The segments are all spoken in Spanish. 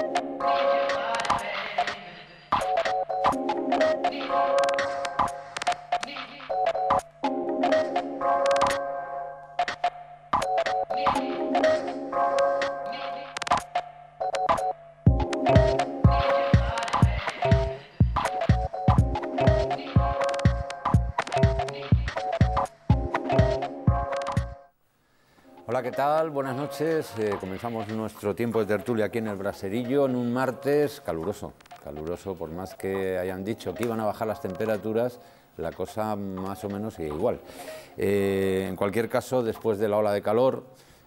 Hola, ¿qué tal? Buenas noches. Comenzamos nuestro tiempo de tertulia aquí en el Braserillo en un martes caluroso. Caluroso, por más que hayan dicho que iban a bajar las temperaturas, la cosa más o menos sigue igual. En cualquier caso, después de la ola de calor,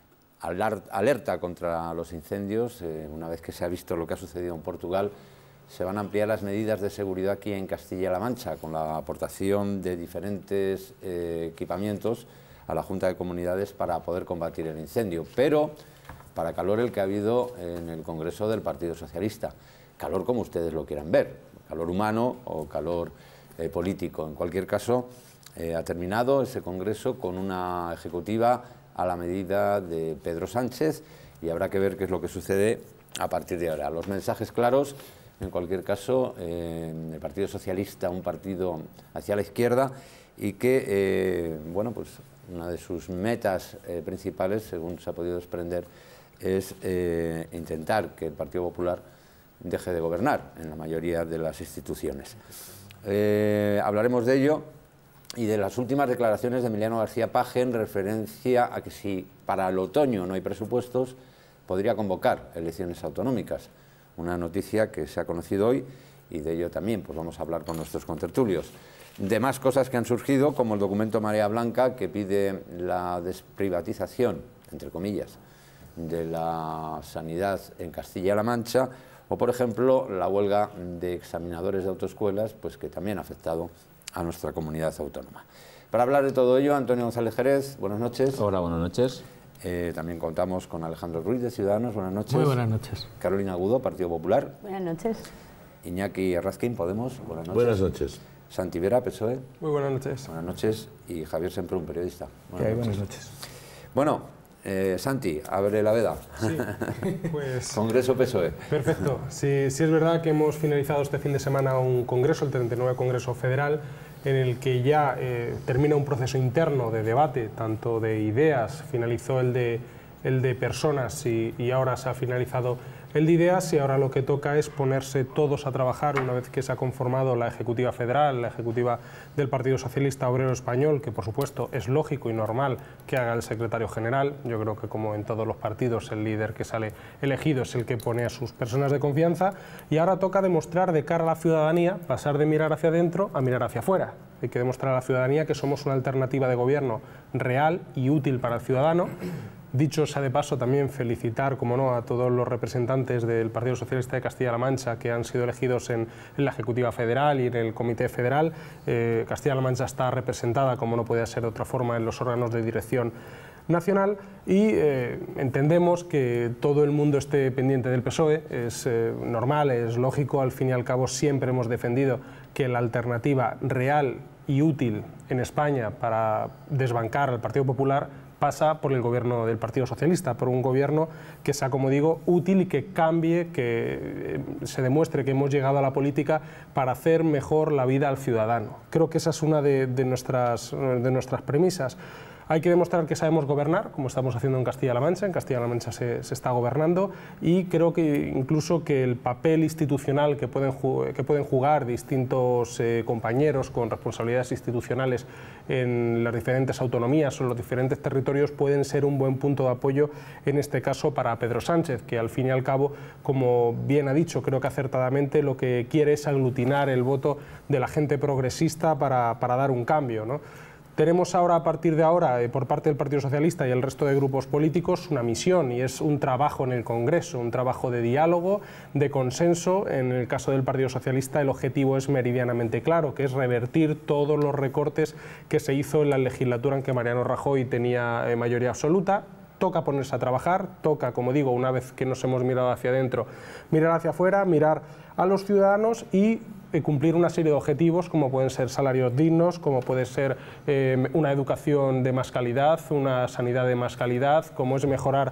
alerta contra los incendios, una vez que se ha visto lo que ha sucedido en Portugal, se van a ampliar las medidas de seguridad aquí en Castilla-La Mancha, con la aportación de diferentes equipamientos a la Junta de Comunidades para poder combatir el incendio, pero para calor el que ha habido en el Congreso del Partido Socialista, calor como ustedes lo quieran ver, calor humano o calor político. En cualquier caso, ha terminado ese Congreso con una ejecutiva a la medida de Pedro Sánchez y habrá que ver qué es lo que sucede a partir de ahora. Los mensajes claros, en cualquier caso, el Partido Socialista, un partido hacia la izquierda y que, bueno, pues una de sus metas principales, según se ha podido desprender, es intentar que el Partido Popular deje de gobernar en la mayoría de las instituciones. Hablaremos de ello y de las últimas declaraciones de Emiliano García Paje en referencia a que si para el otoño no hay presupuestos, podría convocar elecciones autonómicas. Una noticia que se ha conocido hoy y de ello también pues vamos a hablar con nuestros contertulios. De más cosas que han surgido, como el documento Marea Blanca, que pide la desprivatización, entre comillas, de la sanidad en Castilla-La Mancha, o por ejemplo la huelga de examinadores de autoescuelas, pues que también ha afectado a nuestra comunidad autónoma. Para hablar de todo ello, Antonio González Jerez, buenas noches. Hola, buenas noches. También contamos con Alejandro Ruiz de Ciudadanos, buenas noches. Muy buenas noches. Carolina Agudo, Partido Popular. Buenas noches. Iñaki Errazquín, Podemos, buenas noches. Buenas noches. Santi Vera, PSOE. Muy buenas noches. Buenas noches. Y Javier Semprún, periodista. Buenas noches. Bueno, Santi, abre la veda. Sí, pues... Congreso PSOE. Perfecto. Sí, es verdad que hemos finalizado este fin de semana un congreso, el 39 Congreso Federal, en el que ya termina un proceso interno de debate, tanto de ideas, finalizó el de personas y ahora se ha finalizado el de ideas, y ahora lo que toca es ponerse todos a trabajar una vez que se ha conformado la Ejecutiva Federal, la Ejecutiva del Partido Socialista Obrero Español, que por supuesto es lógico y normal que haga el secretario general. Yo creo que como en todos los partidos el líder que sale elegido es el que pone a sus personas de confianza, y ahora toca demostrar de cara a la ciudadanía, pasar de mirar hacia adentro a mirar hacia afuera. Hay que demostrar a la ciudadanía que somos una alternativa de gobierno real y útil para el ciudadano. Dicho sea de paso, también felicitar, como no, a todos los representantes del Partido Socialista de Castilla-La Mancha que han sido elegidos en la Ejecutiva Federal y en el Comité Federal. Castilla-La Mancha está representada, como no puede ser de otra forma, en los órganos de dirección nacional, y entendemos que todo el mundo esté pendiente del PSOE. Es normal, es lógico, al fin y al cabo siempre hemos defendido que la alternativa real y útil en España para desbancar al Partido Popular pasa por el gobierno del Partido Socialista, por un gobierno que sea, como digo, útil y que cambie, que se demuestre que hemos llegado a la política para hacer mejor la vida al ciudadano. Creo que esa es una de nuestras premisas. Hay que demostrar que sabemos gobernar, como estamos haciendo en Castilla-La Mancha. En Castilla-La Mancha se está gobernando, y creo que incluso que el papel institucional que pueden jugar distintos compañeros con responsabilidades institucionales en las diferentes autonomías o en los diferentes territorios pueden ser un buen punto de apoyo, en este caso para Pedro Sánchez, que al fin y al cabo, como bien ha dicho, creo que acertadamente, lo que quiere es aglutinar el voto de la gente progresista para dar un cambio, ¿no? Tenemos ahora, a partir de ahora, por parte del Partido Socialista y el resto de grupos políticos, una misión, y es un trabajo en el Congreso, un trabajo de diálogo, de consenso. En el caso del Partido Socialista el objetivo es meridianamente claro, que es revertir todos los recortes que se hizo en la legislatura en que Mariano Rajoy tenía mayoría absoluta. Toca ponerse a trabajar, toca, como digo, una vez que nos hemos mirado hacia adentro, mirar hacia afuera, mirar a los ciudadanos y cumplir una serie de objetivos, como pueden ser salarios dignos, como puede ser una educación de más calidad, una sanidad de más calidad, como es mejorar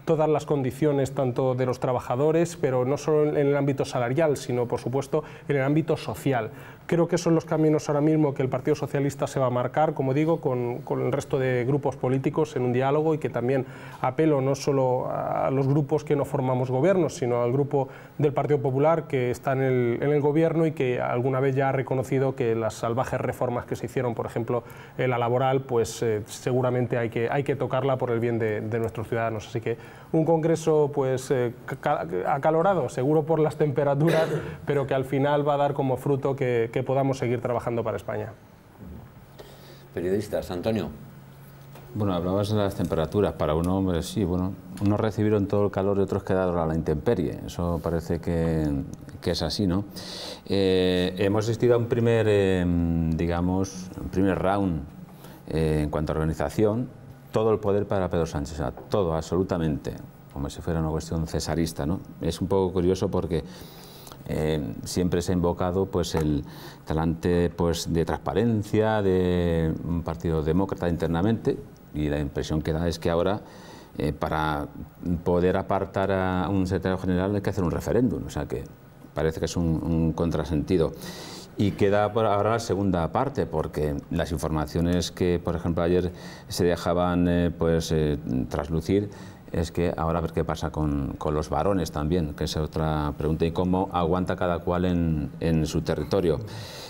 todas las condiciones tanto de los trabajadores, pero no solo en el ámbito salarial, sino por supuesto en el ámbito social. Creo que son los caminos ahora mismo que el Partido Socialista se va a marcar, como digo, con el resto de grupos políticos en un diálogo, y que también apelo no solo a los grupos que no formamos gobiernos, sino al grupo del Partido Popular que está en el gobierno y que alguna vez ya ha reconocido que las salvajes reformas que se hicieron, por ejemplo, en la laboral, pues seguramente hay que tocarla por el bien de nuestros ciudadanos. Así que un congreso pues acalorado, seguro por las temperaturas, pero que al final va a dar como fruto que podamos seguir trabajando para España. Periodistas, Antonio. Bueno, hablabas de las temperaturas. Para un hombre, sí, bueno, unos recibieron todo el calor y otros quedaron a la intemperie. Eso parece que es así, ¿no? Hemos asistido a un primer, digamos, un primer round en cuanto a organización. Todo el poder para Pedro Sánchez, o sea, todo, absolutamente, como si fuera una cuestión cesarista, ¿no? Es un poco curioso porque siempre se ha invocado pues el talante pues de transparencia de un partido demócrata internamente, y la impresión que da es que ahora para poder apartar a un secretario general hay que hacer un referéndum, o sea que parece que es un contrasentido. Y queda por ahora la segunda parte, porque las informaciones que, por ejemplo, ayer se dejaban traslucir, es que ahora a ver qué pasa con los varones también, que es otra pregunta, y cómo aguanta cada cual en su territorio.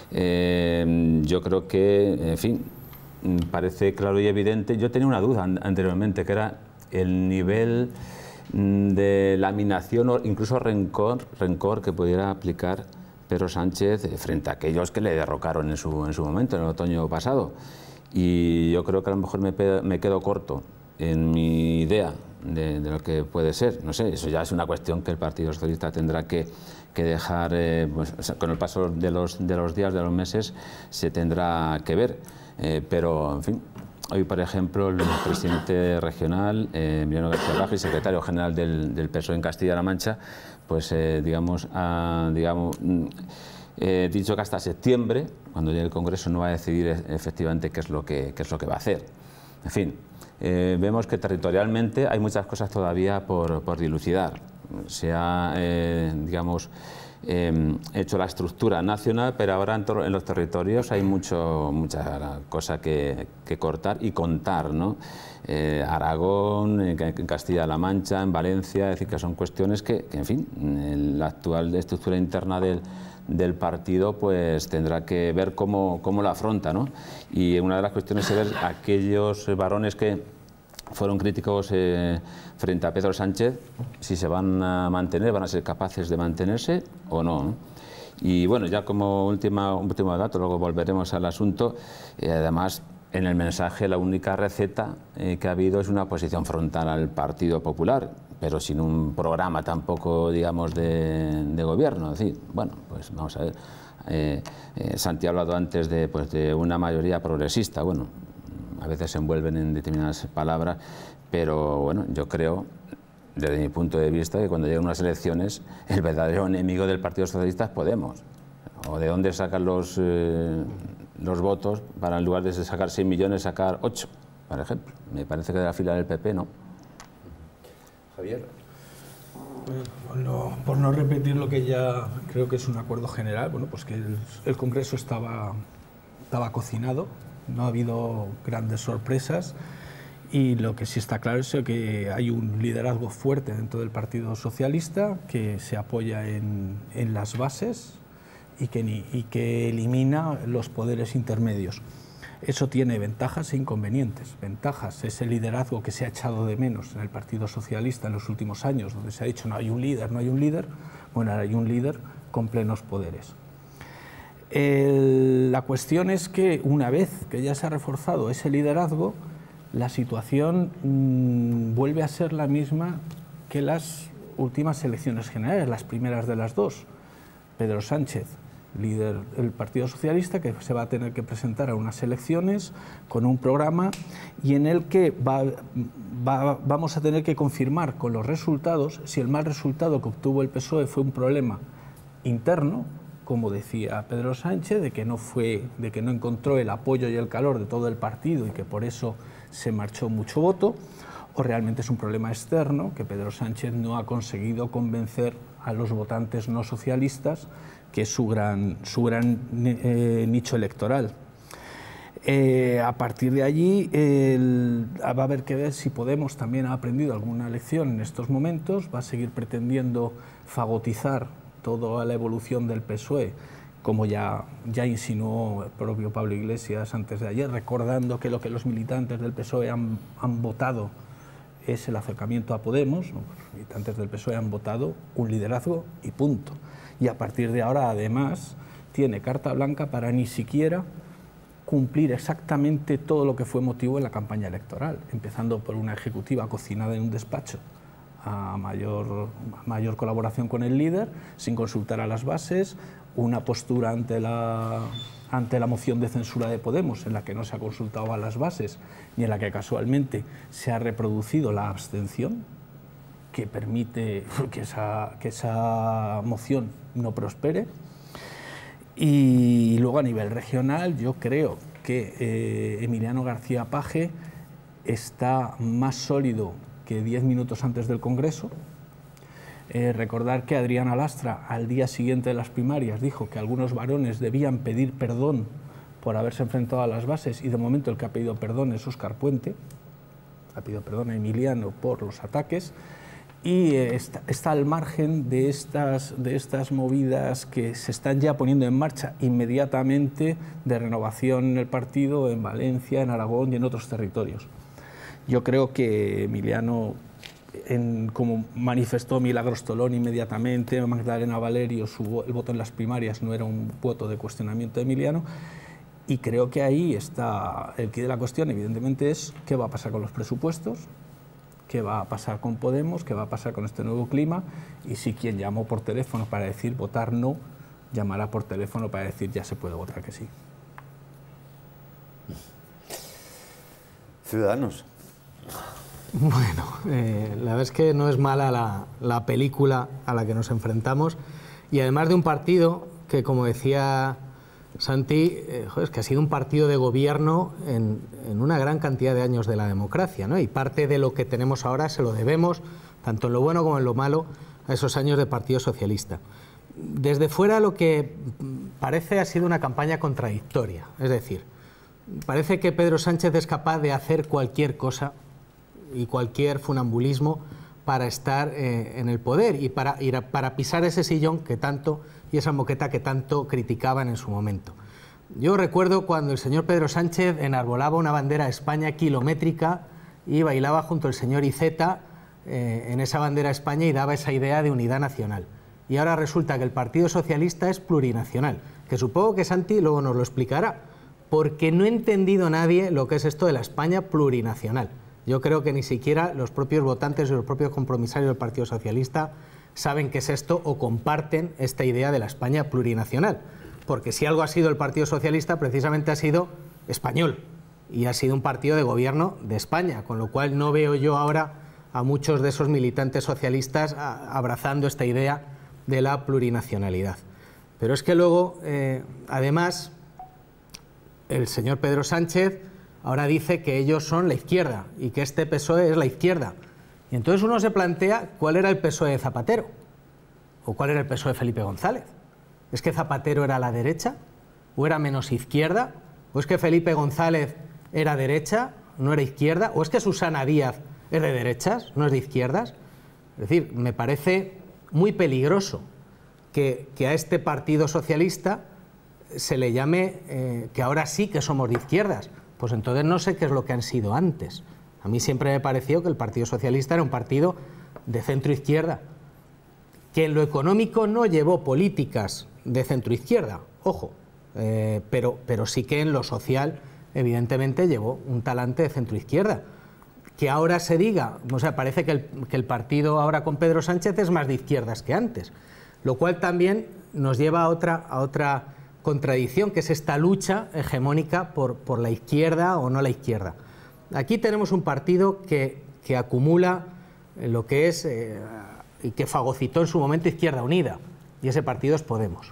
Yo creo que, en fin, parece claro y evidente. Yo tenía una duda anteriormente, que era el nivel de laminación o incluso rencor que pudiera aplicar Pedro Sánchez frente a aquellos que le derrocaron en su momento, en el otoño pasado. Y yo creo que a lo mejor me quedo corto en mi idea de lo que puede ser. No sé, eso ya es una cuestión que el Partido Socialista tendrá que dejar, pues, o sea, con el paso de los días, de los meses, se tendrá que ver. Pero, en fin, hoy, por ejemplo, el presidente regional, Emiliano García Paje, y secretario general del PSOE en Castilla-La Mancha, pues ha dicho que hasta septiembre, cuando llegue el Congreso, no va a decidir efectivamente qué es lo que va a hacer. En fin, vemos que territorialmente hay muchas cosas todavía por dilucidar. Se ha, hecho la estructura nacional, pero ahora en los territorios hay mucha cosa que cortar y contar, ¿no? Aragón, en Castilla-La Mancha, en Valencia, es decir, que son cuestiones que en fin, la actual estructura interna del partido pues tendrá que ver cómo la afronta, ¿no? Y una de las cuestiones es ver aquellos varones que fueron críticos frente a Pedro Sánchez, si se van a mantener, van a ser capaces de mantenerse o no, ¿no? Y bueno, ya como último dato, luego volveremos al asunto, además en el mensaje la única receta que ha habido es una oposición frontal al Partido Popular, pero sin un programa tampoco, digamos, de gobierno. Es decir, bueno, pues vamos a ver, Santi ha hablado antes de una mayoría progresista. Bueno, a veces se envuelven en determinadas palabras, pero bueno, yo creo, desde mi punto de vista, que cuando lleguen unas elecciones, el verdadero enemigo del Partido Socialista es Podemos. ¿O de dónde sacan los votos para, en lugar de sacar 6 millones, sacar 8, por ejemplo? Me parece que de la fila del PP no. Javier. Bueno, por no repetir lo que ya creo que es un acuerdo general, bueno, pues que el Congreso estaba cocinado. No ha habido grandes sorpresas, y lo que sí está claro es que hay un liderazgo fuerte dentro del Partido Socialista que se apoya en las bases y que elimina los poderes intermedios. Eso tiene ventajas e inconvenientes. Ventajas es el liderazgo que se ha echado de menos en el Partido Socialista en los últimos años, donde se ha dicho no hay un líder, no hay un líder. Bueno, ahora hay un líder con plenos poderes. La cuestión es que una vez que ya se ha reforzado ese liderazgo, la situación vuelve a ser la misma que las últimas elecciones generales, las primeras de las dos. Pedro Sánchez, líder del Partido Socialista, que se va a tener que presentar a unas elecciones con un programa y en el que vamos a tener que confirmar con los resultados si el mal resultado que obtuvo el PSOE fue un problema interno, como decía Pedro Sánchez, de que no encontró el apoyo y el calor de todo el partido y que por eso se marchó mucho voto, o realmente es un problema externo que Pedro Sánchez no ha conseguido convencer a los votantes no socialistas, que es su gran nicho electoral. A partir de allí va a haber que ver si Podemos también ha aprendido alguna lección en estos momentos, va a seguir pretendiendo fagotizar toda la evolución del PSOE, como ya insinuó el propio Pablo Iglesias antes de ayer, recordando que lo que los militantes del PSOE han votado es el acercamiento a Podemos. Los militantes del PSOE han votado un liderazgo y punto. Y a partir de ahora, además, tiene carta blanca para ni siquiera cumplir exactamente todo lo que fue motivo en la campaña electoral, empezando por una ejecutiva cocinada en un despacho a mayor colaboración con el líder, sin consultar a las bases, una postura ante la moción de censura de Podemos, en la que no se ha consultado a las bases, ni en la que casualmente se ha reproducido la abstención, que permite que esa moción no prospere. Y luego a nivel regional yo creo que Emiliano García Paje está más sólido que 10 minutos antes del Congreso. Recordar que Adriana Lastra al día siguiente de las primarias dijo que algunos varones debían pedir perdón por haberse enfrentado a las bases, y de momento el que ha pedido perdón es Óscar Puente, ha pedido perdón a Emiliano por los ataques. Y está al margen de estas movidas que se están ya poniendo en marcha inmediatamente de renovación en el partido en Valencia, en Aragón y en otros territorios. Yo creo que Emiliano, como manifestó Milagros Tolón inmediatamente, Magdalena Valerio, el voto en las primarias no era un voto de cuestionamiento de Emiliano, y creo que ahí está el quid de la cuestión. Evidentemente es qué va a pasar con los presupuestos, qué va a pasar con Podemos, qué va a pasar con este nuevo clima, y si quien llamó por teléfono para decir votar no, llamará por teléfono para decir ya se puede votar que sí. Ciudadanos. Bueno, la verdad es que no es mala la película a la que nos enfrentamos, y además de un partido que, como decía Santi, es que ha sido un partido de gobierno en una gran cantidad de años de la democracia, ¿no? Y parte de lo que tenemos ahora se lo debemos, tanto en lo bueno como en lo malo, a esos años de Partido Socialista. Desde fuera lo que parece ha sido una campaña contradictoria, es decir, parece que Pedro Sánchez es capaz de hacer cualquier cosa y cualquier funambulismo para estar en el poder y para pisar ese sillón que tanto, y esa moqueta que tanto criticaban en su momento. Yo recuerdo cuando el señor Pedro Sánchez enarbolaba una bandera de España kilométrica y bailaba junto al señor Iceta en esa bandera de España y daba esa idea de unidad nacional. Y ahora resulta que el Partido Socialista es plurinacional, que supongo que Santi luego nos lo explicará, porque no ha entendido nadie lo que es esto de la España plurinacional. Yo creo que ni siquiera los propios votantes y los propios compromisarios del Partido Socialista saben qué es esto o comparten esta idea de la España plurinacional. Porque si algo ha sido el Partido Socialista, precisamente ha sido español y ha sido un partido de gobierno de España, con lo cual no veo yo ahora a muchos de esos militantes socialistas abrazando esta idea de la plurinacionalidad. Pero es que luego, además, el señor Pedro Sánchez ahora dice que ellos son la izquierda y que este PSOE es la izquierda. Y entonces uno se plantea cuál era el PSOE de Zapatero o cuál era el PSOE de Felipe González. ¿Es que Zapatero era la derecha o era menos izquierda? ¿O es que Felipe González era derecha, no era izquierda? ¿O es que Susana Díaz es de derechas, no es de izquierdas? Es decir, me parece muy peligroso que a este Partido Socialista se le llame que ahora sí que somos de izquierdas. Pues entonces no sé qué es lo que han sido antes. A mí siempre me pareció que el Partido Socialista era un partido de centro-izquierda, que en lo económico no llevó políticas de centro-izquierda, ojo, pero sí que en lo social evidentemente llevó un talante de centro-izquierda. Que ahora se diga, o sea, parece que el partido ahora con Pedro Sánchez es más de izquierdas que antes, lo cual también nos lleva a otra contradicción, que es esta lucha hegemónica por la izquierda o no la izquierda. Aquí tenemos un partido que acumula lo que es y que fagocitó en su momento Izquierda Unida, y ese partido es Podemos.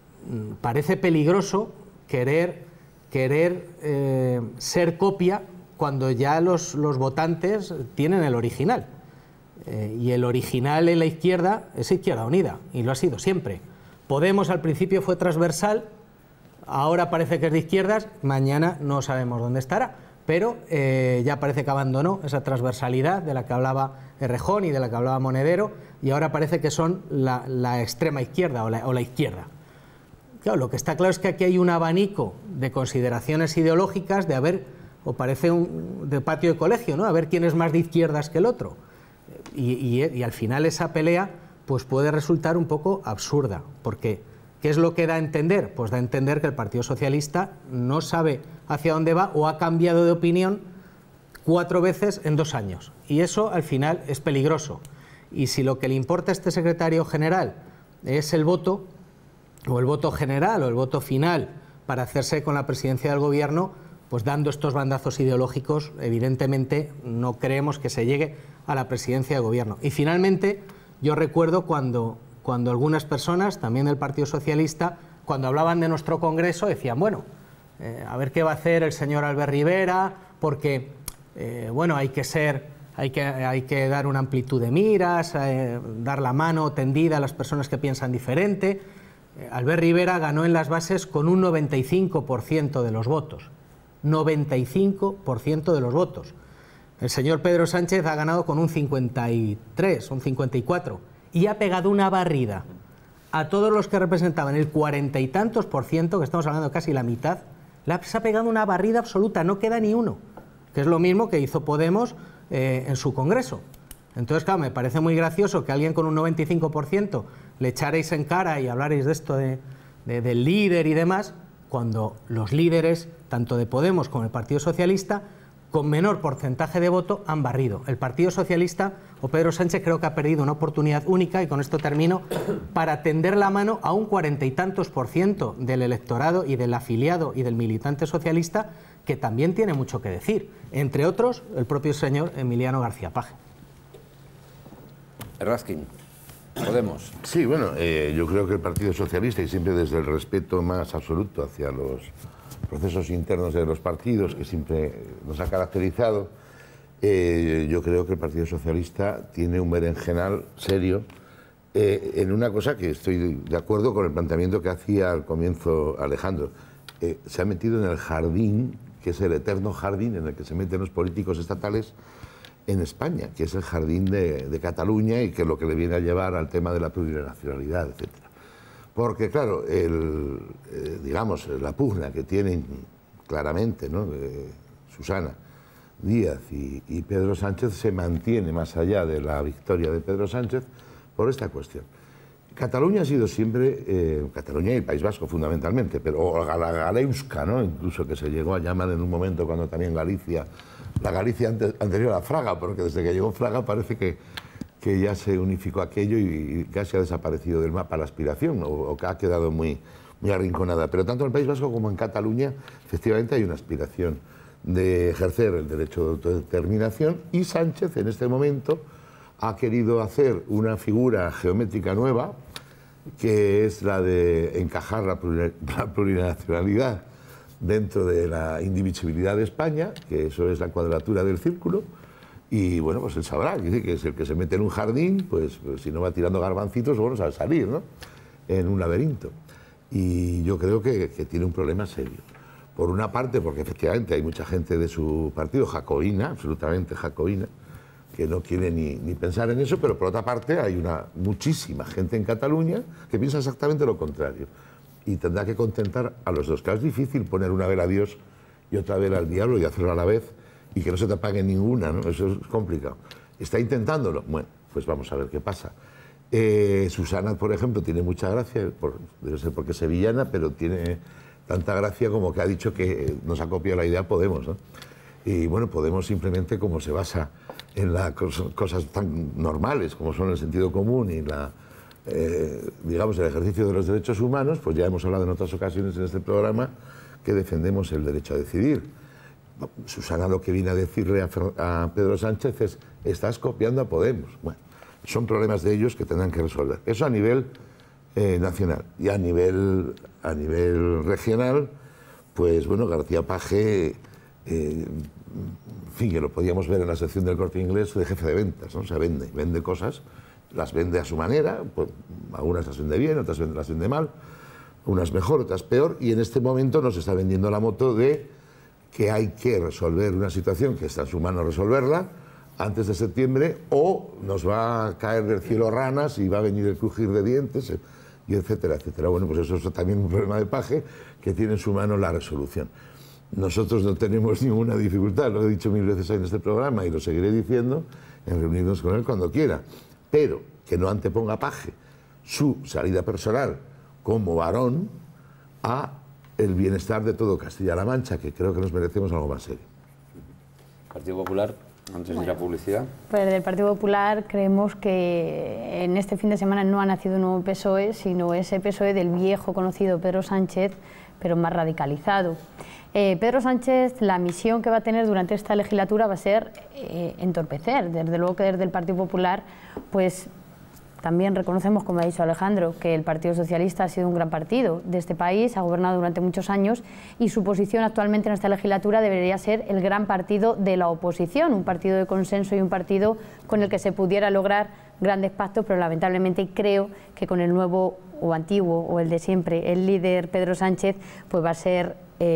Parece peligroso querer ser copia cuando ya los votantes tienen el original. Y el original en la izquierda es Izquierda Unida, y lo ha sido siempre. Podemos al principio fue transversal, ahora parece que es de izquierdas, mañana no sabemos dónde estará, pero ya parece que abandonó esa transversalidad de la que hablaba Errejón y de la que hablaba Monedero, y ahora parece que son la extrema izquierda o la izquierda. Claro, lo que está claro es que aquí hay un abanico de consideraciones ideológicas o parece de patio de colegio, ¿no? A ver quién es más de izquierdas que el otro. Y al final esa pelea pues puede resultar un poco absurda, porque ¿qué es lo que da a entender? Pues da a entender que el Partido Socialista no sabe hacia dónde va o ha cambiado de opinión 4 veces en 2 años. Y eso al final es peligroso. Y si lo que le importa a este secretario general es el voto, o el voto general o el voto final para hacerse con la presidencia del gobierno, pues dando estos bandazos ideológicos, evidentemente no creemos que se llegue a la presidencia del gobierno. Y finalmente, yo recuerdo cuando algunas personas, también del Partido Socialista, cuando hablaban de nuestro Congreso, decían, bueno, a ver qué va a hacer el señor Albert Rivera, porque, bueno, hay que dar una amplitud de miras, dar la mano tendida a las personas que piensan diferente. Albert Rivera ganó en las bases con un 95% de los votos. 95% de los votos. El señor Pedro Sánchez ha ganado con un 53, un 54, y ha pegado una barrida a todos los que representaban el 40 y tantos %, que estamos hablando de casi la mitad, se ha pegado una barrida absoluta, no queda ni uno, que es lo mismo que hizo Podemos en su Congreso. Entonces, claro, me parece muy gracioso que alguien con un 95% le echaréis en cara y hablaréis de esto del líder y demás, cuando los líderes, tanto de Podemos como el Partido Socialista, con menor porcentaje de voto, han barrido. El Partido Socialista, o Pedro Sánchez, creo que ha perdido una oportunidad única, y con esto termino, para tender la mano a un 40 y tantos % del electorado y del afiliado y del militante socialista, que también tiene mucho que decir. Entre otros, el propio señor Emiliano García Paje. Errázquin, Podemos. Sí, bueno, yo creo que el Partido Socialista, y siempre desde el respeto más absoluto hacia los procesos internos de los partidos, que siempre nos ha caracterizado, yo creo que el Partido Socialista tiene un berenjenal serio en una cosa que estoy de acuerdo con el planteamiento que hacía al comienzo Alejandro. Se ha metido en el jardín, que es el eterno jardín en el que se meten los políticos estatales en España, que es el jardín de Cataluña, y que es lo que le viene a llevar al tema de la plurinacionalidad, etc. Porque, claro, digamos, la pugna que tienen claramente, ¿no?, Susana Díaz y Pedro Sánchez se mantiene más allá de la victoria de Pedro Sánchez por esta cuestión. Cataluña ha sido siempre, Cataluña y el País Vasco fundamentalmente, pero la Galeuska, ¿no?, incluso, que se llegó a llamar en un momento cuando también Galicia, la Galicia anterior a Fraga, porque desde que llegó Fraga parece que ya se unificó aquello y casi ha desaparecido del mapa la aspiración, o que ha quedado muy arrinconada. Pero tanto en el País Vasco como en Cataluña, efectivamente, hay una aspiración de ejercer el derecho de autodeterminación, y Sánchez en este momento ha querido hacer una figura geométrica nueva, que es la de encajar la plurinacionalidad dentro de la indivisibilidad de España, que eso es la cuadratura del círculo. Y bueno, pues él sabrá, que es el que se mete en un jardín, pues si no va tirando garbancitos, bueno, sabe salir, ¿no?, en un laberinto. Y yo creo que tiene un problema serio. Por una parte, porque efectivamente hay mucha gente de su partido jacobina, absolutamente jacobina, que no quiere ni pensar en eso, pero por otra parte hay muchísima gente en Cataluña que piensa exactamente lo contrario. Y tendrá que contentar a los dos. Claro, es difícil poner una vela a Dios y otra vela al diablo y hacerlo a la vez, y que no se te apague ninguna, ¿no? Eso es complicado. ¿Está intentándolo? Bueno, pues vamos a ver qué pasa. Susana, por ejemplo, tiene mucha gracia, debe ser porque es sevillana, pero tiene tanta gracia como que ha dicho que nos ha copiado la idea Podemos, ¿no? Y bueno, Podemos simplemente, como se basa en las cosas tan normales como son el sentido común y digamos, el ejercicio de los derechos humanos, pues ya hemos hablado en otras ocasiones en este programa que defendemos el derecho a decidir. Susana lo que viene a decirle a Pedro Sánchez es: estás copiando a Podemos. Bueno, son problemas de ellos que tendrán que resolver. Eso a nivel nacional. Y a nivel regional, pues bueno, García Paje en fin, que lo podíamos ver en la sección del Corte Inglés de jefe de ventas, ¿no? O sea, vende cosas, las vende a su manera, pues, algunas las vende bien, otras las vende mal, unas mejor, otras peor, y en este momento nos está vendiendo la moto de que hay que resolver una situación que está en su mano resolverla antes de septiembre, o nos va a caer del cielo ranas y va a venir el crujir de dientes, y etcétera, etcétera. Bueno, pues eso es también un problema de Paje, que tiene en su mano la resolución. Nosotros no tenemos ninguna dificultad, lo he dicho 1000 veces en este programa y lo seguiré diciendo, en reunirnos con él cuando quiera, pero que no anteponga Paje su salida personal como varón a el bienestar de todo Castilla-La Mancha, que creo que nos merecemos algo más serio. Partido Popular, antes de ir a publicidad. Pues del Partido Popular creemos que en este fin de semana no ha nacido un nuevo PSOE, sino ese PSOE del viejo conocido Pedro Sánchez, pero más radicalizado. Pedro Sánchez, la misión que va a tener durante esta legislatura va a ser entorpecer. Desde luego que desde el Partido Popular, pues también reconocemos, como ha dicho Alejandro, que el Partido Socialista ha sido un gran partido de este país, ha gobernado durante muchos años y su posición actualmente en esta legislatura debería ser el gran partido de la oposición, un partido de consenso y un partido con el que se pudiera lograr grandes pactos, pero lamentablemente creo que con el nuevo o antiguo o el de siempre, el líder Pedro Sánchez, pues va a ser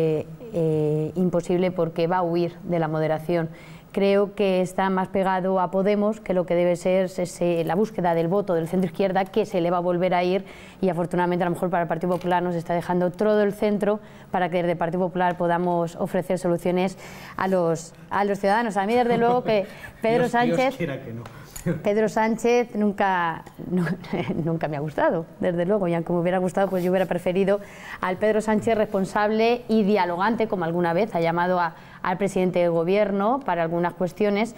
imposible porque va a huir de la moderación. Creo que está más pegado a Podemos, que lo que debe ser es la búsqueda del voto del centro izquierda, que se le va a volver a ir, y afortunadamente a lo mejor para el Partido Popular nos está dejando todo el centro para que desde el Partido Popular podamos ofrecer soluciones a los ciudadanos. A mí desde luego que Pedro Sánchez... Dios quiera que no. Pedro Sánchez nunca me ha gustado, desde luego, y aunque me hubiera gustado, pues yo hubiera preferido al Pedro Sánchez responsable y dialogante, como alguna vez ha llamado al presidente del gobierno para algunas cuestiones,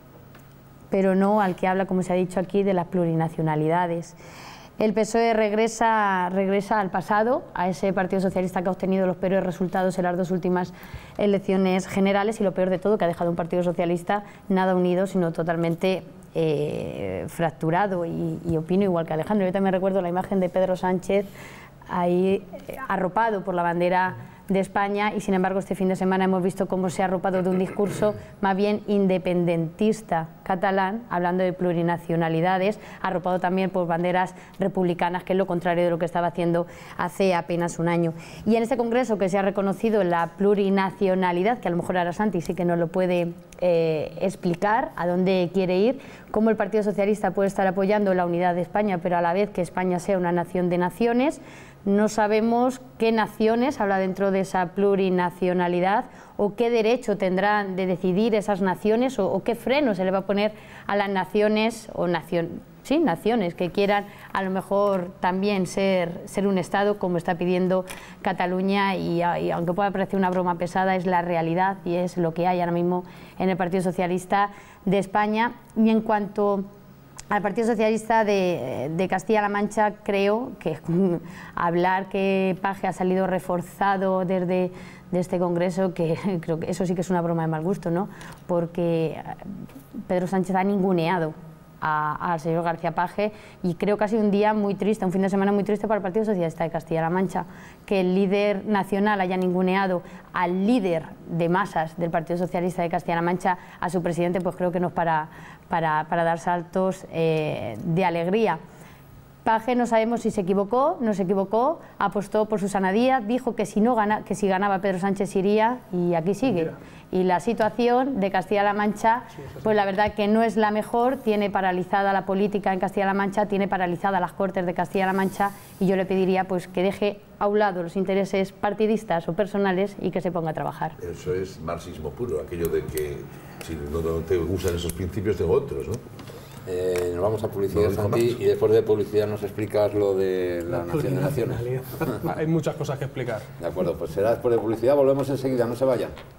pero no al que habla, como se ha dicho aquí, de las plurinacionalidades. El PSOE regresa al pasado, a ese Partido Socialista que ha obtenido los peores resultados en las dos últimas elecciones generales, y lo peor de todo, que ha dejado un Partido Socialista nada unido, sino totalmente fracturado, y opino igual que Alejandro. Yo también recuerdo la imagen de Pedro Sánchez ahí arropado por la bandera de España, y sin embargo este fin de semana hemos visto cómo se ha arropado de un discurso más bien independentista catalán, hablando de plurinacionalidades, arropado también por banderas republicanas, que es lo contrario de lo que estaba haciendo hace apenas un año. Y en este congreso que se ha reconocido la plurinacionalidad, que a lo mejor ahora Santi sí que nos lo puede explicar a dónde quiere ir, cómo el Partido Socialista puede estar apoyando la unidad de España, pero a la vez que España sea una nación de naciones. No sabemos qué naciones habla dentro de esa plurinacionalidad, o qué derecho tendrán de decidir esas naciones, o qué freno se le va a poner a las naciones o naciones que quieran a lo mejor también ser un Estado, como está pidiendo Cataluña, y aunque pueda parecer una broma pesada, es la realidad y es lo que hay ahora mismo en el Partido Socialista de España. Y en cuanto al Partido Socialista de Castilla-La Mancha, creo que hablar que Paje ha salido reforzado desde este Congreso, que creo que eso sí que es una broma de mal gusto, ¿no? Porque Pedro Sánchez ha ninguneado al señor García Paje, y creo que ha sido un día muy triste, un fin de semana muy triste para el Partido Socialista de Castilla-La Mancha. Que el líder nacional haya ninguneado al líder de masas del Partido Socialista de Castilla-La Mancha, a su presidente, pues creo que no es para dar saltos de alegría. Paje no sabemos si se equivocó, no se equivocó, apostó por Susana Díaz, dijo que si ganaba Pedro Sánchez iría, y aquí sigue. Y la situación de Castilla-La Mancha, pues la verdad que no es la mejor, tiene paralizada la política en Castilla-La Mancha, tiene paralizadas las Cortes de Castilla-La Mancha, y yo le pediría pues que deje a un lado los intereses partidistas o personales y que se ponga a trabajar. Eso es marxismo puro, aquello de que si no te gustan esos principios, tengo otros, ¿no? Nos vamos a publicidad, Santi, y después de publicidad nos explicas lo de la nación de naciones. Hay muchas cosas que explicar. De acuerdo, pues será después de publicidad, volvemos enseguida, no se vayan.